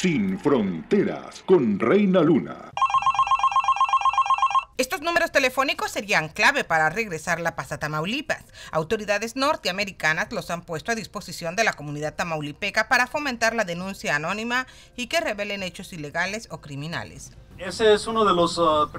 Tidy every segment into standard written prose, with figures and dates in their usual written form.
Sin Fronteras con Reina Luna. Estos números telefónicos serían clave para regresar la paz a Tamaulipas. Autoridades norteamericanas los han puesto a disposición de la comunidad tamaulipeca para fomentar la denuncia anónima y que revelen hechos ilegales o criminales. Ese es uno de los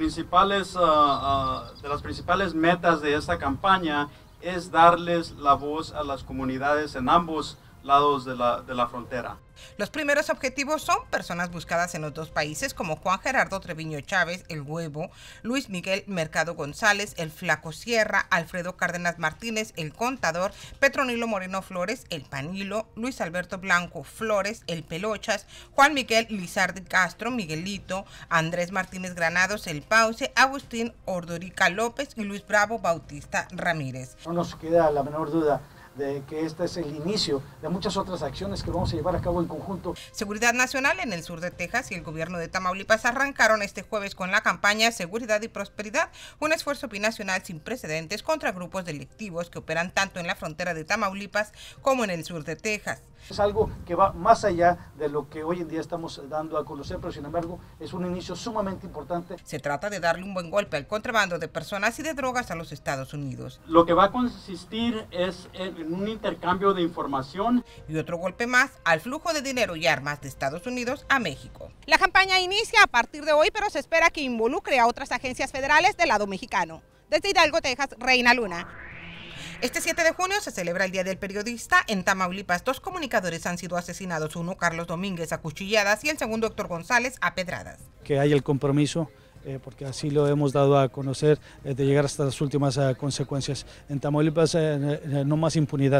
de las principales metas de esta campaña, es darles la voz a las comunidades en ambos lados de la frontera. Los primeros objetivos son personas buscadas en los dos países como Juan Gerardo Treviño Chávez, el Huevo, Luis Miguel Mercado González, el Flaco Sierra, Alfredo Cárdenas Martínez, el Contador, Petronilo Moreno Flores, el Panilo, Luis Alberto Blanco Flores, el Pelochas, Juan Miguel Lizardi Castro, Miguelito, Andrés Martínez Granados, el Pauce, Agustín Ordorica López y Luis Bravo Bautista Ramírez. No nos queda la menor duda de que este es el inicio de muchas otras acciones que vamos a llevar a cabo en conjunto. Seguridad Nacional en el sur de Texas y el gobierno de Tamaulipas arrancaron este jueves con la campaña Seguridad y Prosperidad, un esfuerzo binacional sin precedentes contra grupos delictivos que operan tanto en la frontera de Tamaulipas como en el sur de Texas. Es algo que va más allá de lo que hoy en día estamos dando a conocer, pero sin embargo es un inicio sumamente importante. Se trata de darle un buen golpe al contrabando de personas y de drogas a los Estados Unidos. Lo que va a consistir es en un intercambio de información. Y otro golpe más al flujo de dinero y armas de Estados Unidos a México. La campaña inicia a partir de hoy, pero se espera que involucre a otras agencias federales del lado mexicano. Desde Hidalgo, Texas, Reina Luna. Este 7 de junio se celebra el Día del Periodista. En Tamaulipas, 2 comunicadores han sido asesinados, uno Carlos Domínguez a cuchilladas y el segundo Héctor González a pedradas. Que haya el compromiso, porque así lo hemos dado a conocer, de llegar hasta las últimas consecuencias. En Tamaulipas no más impunidad.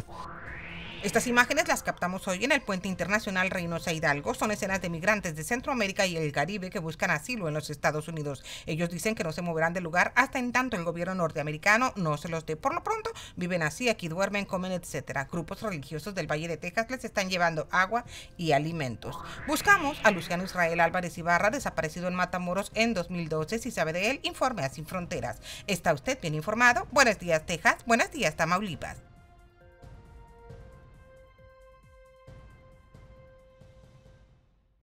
Estas imágenes las captamos hoy en el Puente Internacional Reynosa Hidalgo. Son escenas de migrantes de Centroamérica y el Caribe que buscan asilo en los Estados Unidos. Ellos dicen que no se moverán del lugar hasta en tanto el gobierno norteamericano no se los dé. Por lo pronto, viven así, aquí duermen, comen, etcétera. Grupos religiosos del Valle de Texas les están llevando agua y alimentos. Buscamos a Luciano Israel Álvarez Ibarra, desaparecido en Matamoros en 2012. Si sabe de él, informe a Sin Fronteras. ¿Está usted bien informado? Buenos días, Texas. Buenos días, Tamaulipas.